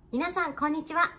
皆さんこんにちは。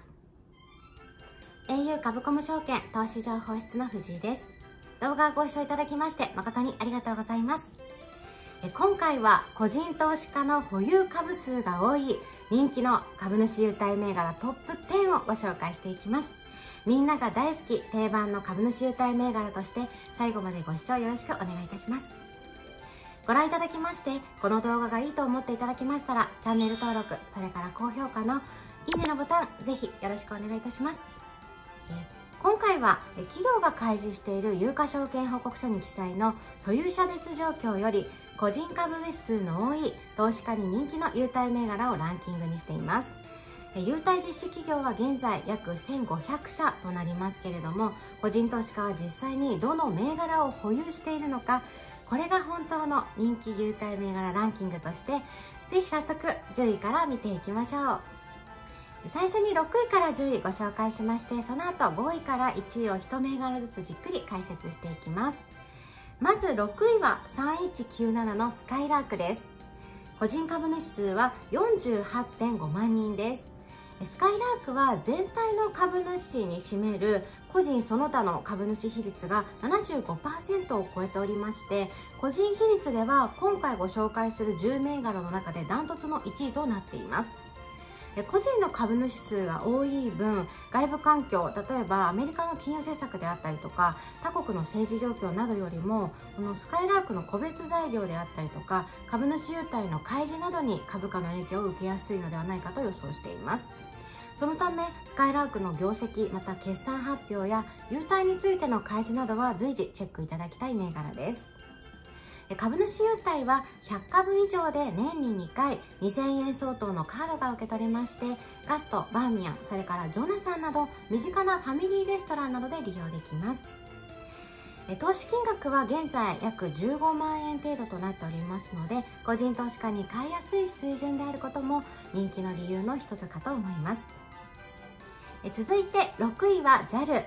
au 株コム証券投資情報室の藤井です。動画をご視聴いただきまして誠にありがとうございます。今回は個人投資家の保有株数が多い人気の株主優待銘柄トップ10をご紹介していきます。みんなが大好き定番の株主優待銘柄として最後までご視聴よろしくお願いいたします。ご覧いただきましてこの動画がいいと思っていただきましたらチャンネル登録、それから高評価のいいねのボタンぜひよろしくお願いいたします。今回は企業が開示している有価証券報告書に記載の所有者別状況より個人株主数の多い投資家に人気の優待銘柄をランキングにしています。優待実施企業は現在約1500社となりますけれども、個人投資家は実際にどの銘柄を保有しているのか、これが本当の人気優待銘柄ランキングとして、ぜひ早速10位から見ていきましょう。最初に6位から10位ご紹介しまして、その後5位から1位を1銘柄ずつじっくり解説していきます。まず6位は3197のスカイラークです。個人株主数は 48.5 万人です。スカイラークは全体の株主に占める個人その他の株主比率が 75% を超えておりまして、個人比率では今回ご紹介する10銘柄の中でダントツの1位となっています。個人の株主数が多い分、外部環境、例えばアメリカの金融政策であったりとか他国の政治状況などよりも、このスカイラークの個別材料であったりとか株主優待の開示などに株価の影響を受けやすいのではないかと予想しています。そのためスカイラークの業績、また決算発表や優待についての開示などは随時チェックいただきたい銘柄です。株主優待は100株以上で年に2回2000円相当のカードが受け取れまして、ガスト、バーミヤン、それからジョナサンなど身近なファミリーレストランなどで利用できます。投資金額は現在約15万円程度となっておりますので、個人投資家に買いやすい水準であることも人気の理由の一つかと思います。続いて6位は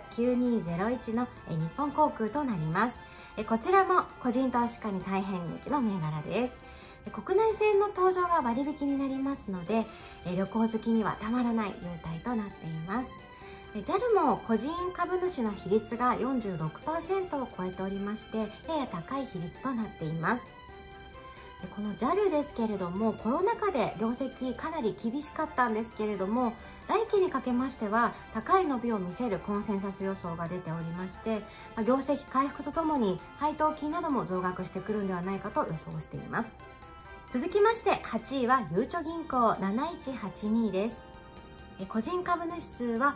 JAL9201 の日本航空となります。こちらも個人投資家に大変人気の銘柄です。国内線の搭乗が割引になりますので、旅行好きにはたまらない優待となっています。JAL も個人株主の比率が 46% を超えておりまして、やや高い比率となっています。この JAL ですけれども、コロナ禍で業績かなり厳しかったんですけれども、来期にかけましては高い伸びを見せるコンセンサス予想が出ておりまして、業績回復とともに配当金なども増額してくるんではないかと予想しています。続きまして8位はゆうちょ銀行7182です。個人株主数は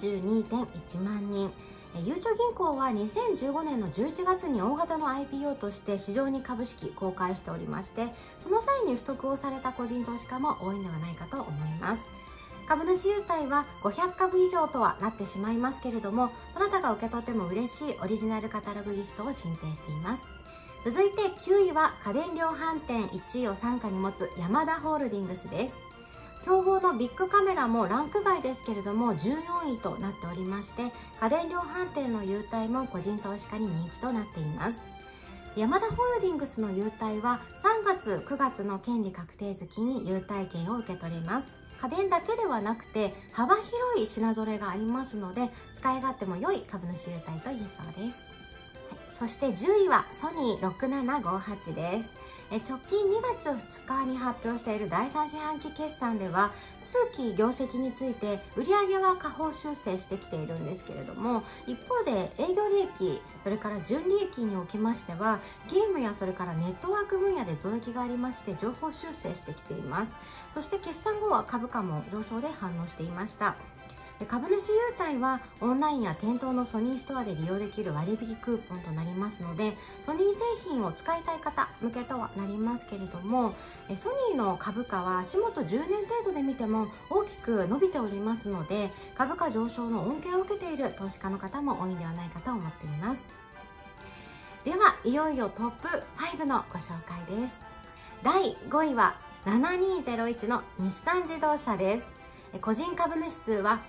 42.1 万人。ゆうちょ銀行は2015年の11月に大型の IPO として市場に株式公開しておりまして、その際に取得をされた個人投資家も多いのではないかと思います。株主優待は500株以上とはなってしまいますけれども、どなたが受け取っても嬉しいオリジナルカタログギフトを進呈しています。続いて9位は家電量販店1位を傘下に持つヤマダホールディングスです。競合のビッグカメラもランク外ですけれども14位となっておりまして、家電量販店の優待も個人投資家に人気となっています。ヤマダホールディングスの優待は3月9月の権利確定月に優待券を受け取れます。家電だけではなくて幅広い品揃えがありますので、使い勝手も良い株主優待と言えそうです。そして10位はソニー6758です。直近2月2日に発表している第3四半期決算では、通期業績について売上は下方修正してきているんですけれども、一方で営業利益、それから純利益におきましてはゲームやそれからネットワーク分野で増益がありまして上方修正してきています。そして決算後は株価も上昇で反応していました。株主優待はオンラインや店頭のソニーストアで利用できる割引クーポンとなりますので、ソニー製品を使いたい方向けとはなりますけれども、ソニーの株価は足元10年程度で見ても大きく伸びておりますので、株価上昇の恩恵を受けている投資家の方も多いんではないかと思っています。ではいよいよトップ5のご紹介です。第5位は7201の日産自動車です。個人株主数は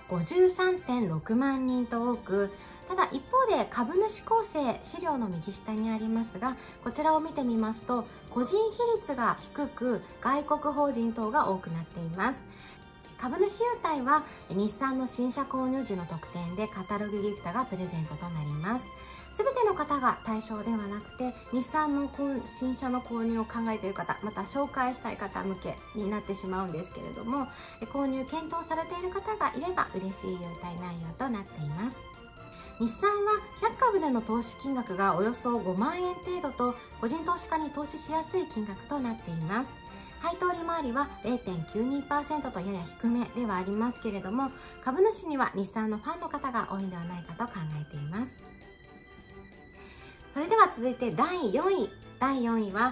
53.6 万人と多く、ただ一方で株主構成資料の右下にありますが、こちらを見てみますと個人比率が低く外国法人等が多くなっています。 株主優待は日産の新車購入時の特典でカタログギフトがプレゼントとなります。すべての方が対象ではなくて、日産の新車の購入を考えている方、また紹介したい方向けになってしまうんですけれども、購入検討されている方がいれば嬉しい優待内容となっています。日産は100株での投資金額がおよそ5万円程度と、個人投資家に投資しやすい金額となっています。配当利回りは 0.92% とやや低めではありますけれども、株主には日産のファンの方が多いのではないかと考えています。それでは続いて第4位。第4位は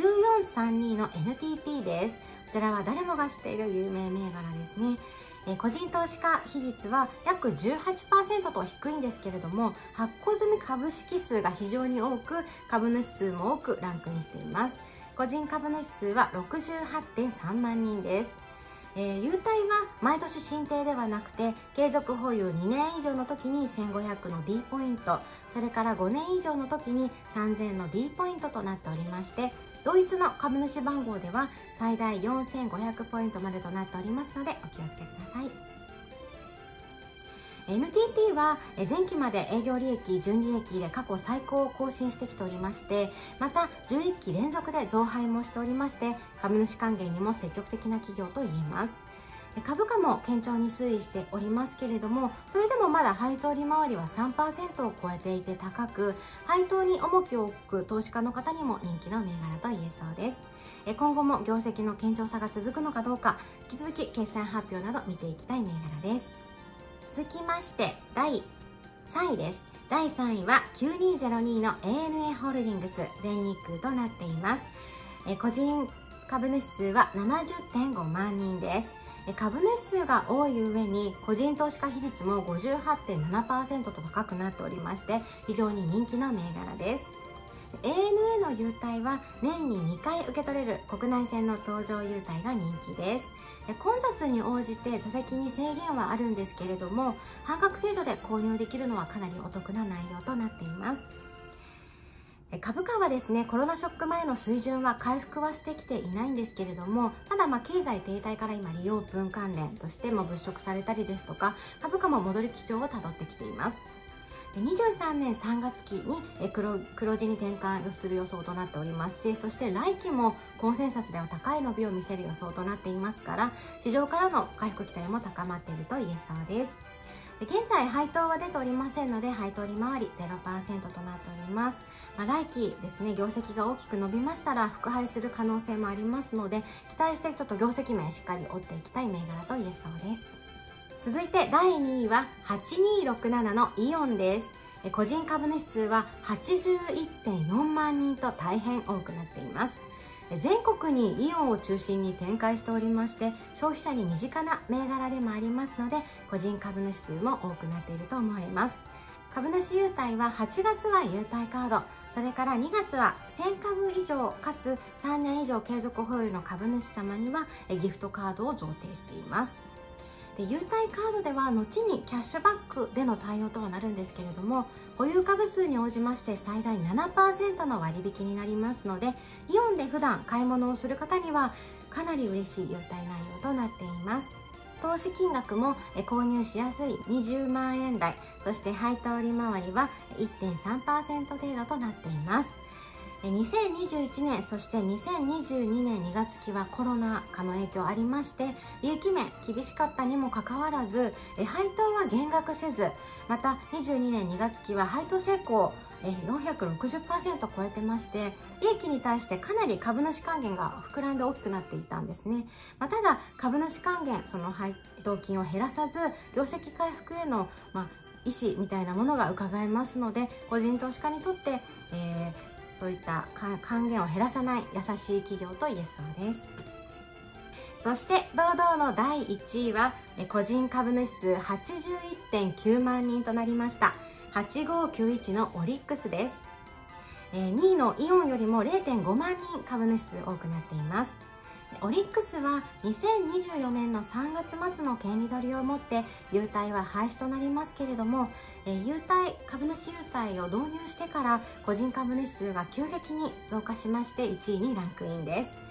9432の NTT です。こちらは誰もが知っている有名銘柄ですね。個人投資家比率は約 18% と低いんですけれども、発行済み株式数が非常に多く、株主数も多くランクインしています。個人株主数は 68.3 万人です。優待は毎年申請ではなくて、継続保有2年以上の時に1500の D ポイント、それから5年以上の時に3000の D ポイントとなっておりまして、同一の株主番号では最大4500ポイントまでとなっておりますので、お気をつけください。NTT は前期まで営業利益、純利益で過去最高を更新してきておりまして、また11期連続で増配もしておりまして、株主還元にも積極的な企業と言えます。株価も堅調に推移しておりますけれども、それでもまだ配当利回りは 3% を超えていて高く、配当に重きを置く投資家の方にも人気の銘柄と言えそうです。今後も業績の堅調さが続くのかどうか、引き続き決算発表など見ていきたい銘柄です。続きまして第3位です。第3位は9202の ANA ホールディングス全日空となっています。個人株主数は 70.5 万人です。株主数が多い上に個人投資家比率も 58.7% と高くなっておりまして、非常に人気の銘柄です。ANA の優待は年に2回受け取れる国内線の搭乗優待が人気です。混雑に応じて座席に制限はあるんですけれども、半額程度で購入できるのはかなりお得な内容となっています。株価はですね、コロナショック前の水準は回復はしてきていないんですけれども、ただ経済停滞から今利用分関連としても物色されたりですとか、株価も戻り基調をたどってきています。23年3月期に黒字に転換する予想となっておりますし、そして来期もコンセンサスでは高い伸びを見せる予想となっていますから、市場からの回復期待も高まっていると言えそうです。現在配当は出ておりませんので、配当利回り 0% となっております。来期ですね、業績が大きく伸びましたら復配する可能性もありますので、期待してちょっと業績面しっかり追っていきたい銘柄と言えそうです。続いて第2位は8267のイオンです。個人株主数は 81.4 万人と大変多くなっています。全国にイオンを中心に展開しておりまして、消費者に身近な銘柄でもありますので、個人株主数も多くなっていると思われます。株主優待は8月は優待カード、それから2月は1000株以上かつ3年以上継続保有の株主様にはギフトカードを贈呈しています。優待カードでは後にキャッシュバックでの対応とはなるんですけれども、保有株数に応じまして最大 7% の割引になりますので、イオンで普段買い物をする方にはかなり嬉しい優待内容となっています。投資金額も購入しやすい20万円台、そして配当利回りは 1.3% 程度となっています。2021年そして2022年2月期はコロナ禍の影響ありまして、利益面厳しかったにもかかわらず配当は減額せず、また22年2月期は配当成功460% 超えてまして、利益に対してかなり株主還元が膨らんで大きくなっていたんですね。ただ株主還元、その配当金を減らさず業績回復への意思みたいなものが伺えますので、個人投資家にとって、そういった還元を減らさない優しい企業と言えそうです。そして堂々の第1位は個人株主数 81.9 万人となりました8591のオリックスです。2位のイオンよりも 0.5 万人株主数多くなっています。オリックスは2024年の3月末の権利取りをもって優待は廃止となりますけれども、株主優待を導入してから個人株主数が急激に増加しまして1位にランクインです。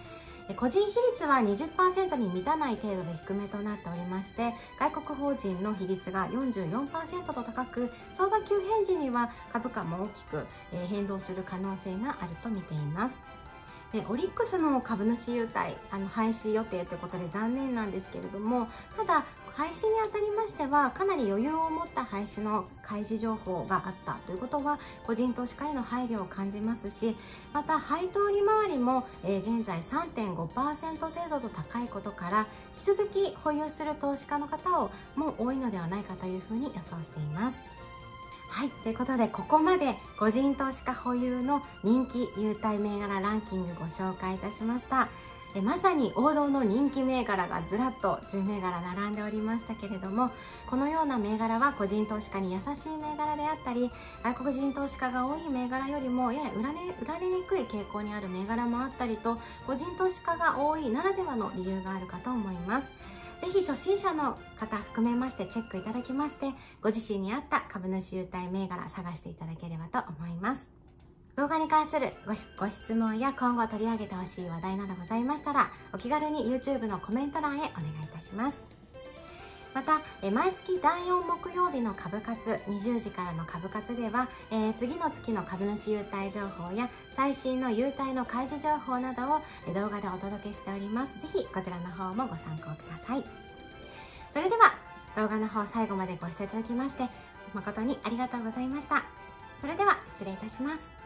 個人比率は 20% に満たない程度で低めとなっておりまして、外国法人の比率が 44% と高く、相場急変時には株価も大きく変動する可能性があると見ています。オリックスの株主優待廃止予定ということで残念なんですけれども、ただ廃止にあたりましてはかなり余裕を持った廃止の開示情報があったということは個人投資家への配慮を感じますし、また配当利回りも現在 3.5% 程度と高いことから、引き続き保有する投資家の方も多いのではないかというふうに予想しています。はい、ということでここまで個人投資家保有の人気優待銘柄ランキングご紹介いたしました。まさに王道の人気銘柄がずらっと10銘柄並んでおりましたけれども、このような銘柄は個人投資家に優しい銘柄であったり、外国人投資家が多い銘柄よりもやや売られにくい傾向にある銘柄もあったりと、個人投資家が多いならではの理由があるかと思います。ぜひ初心者の方含めましてチェックいただきまして、ご自身に合った株主優待銘柄探していただければと思います。動画に関するご質問や今後取り上げてほしい話題などございましたら、お気軽に YouTube のコメント欄へお願いいたします。また、毎月第4木曜日の株活20時からの株活では、次の月の株主優待情報や最新の優待の開示情報などを動画でお届けしております。ぜひこちらの方もご参考ください。それでは動画の方最後までご視聴いただきまして誠にありがとうございました。それでは失礼いたします。